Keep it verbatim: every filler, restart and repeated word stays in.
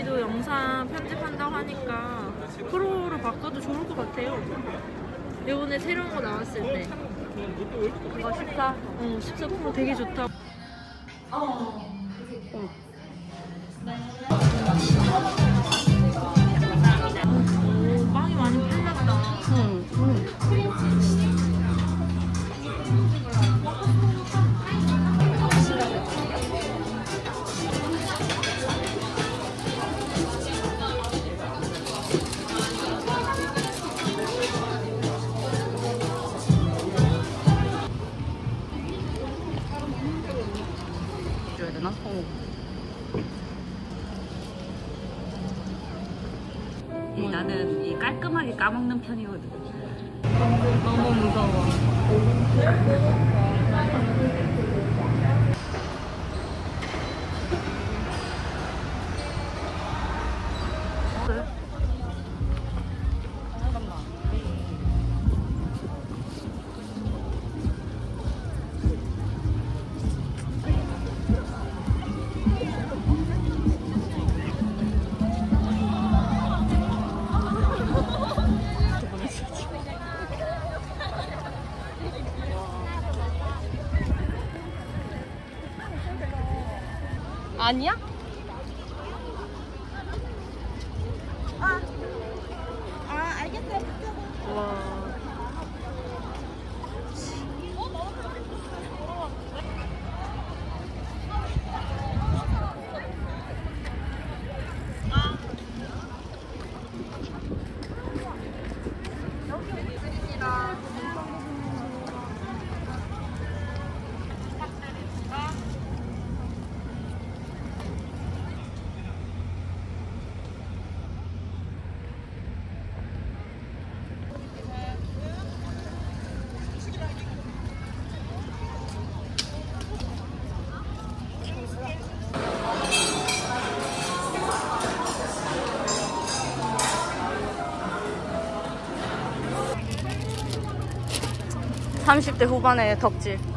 언니도 영상 편집한다고 하니까 프로로 바꿔도 좋을 것 같아요. 이번에 새로운 거 나왔을 때. 이거 십사? 어, 십사 프로 되게 좋다. 어. 어. 오, 빵이 많이 팔렸다. 응. 응. 줘야 되나? 어. 이, 나는 이 깔끔하게 까먹는 편이거든. 너무 무서워. 아니야? 아, 아 알겠어요. 와. 여기 있습니다. 삼십 대 후반의 덕질.